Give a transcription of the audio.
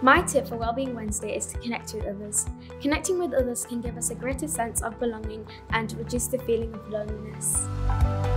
My tip for Wellbeing Wednesday is to connect with others. Connecting with others can give us a greater sense of belonging and reduce the feeling of loneliness.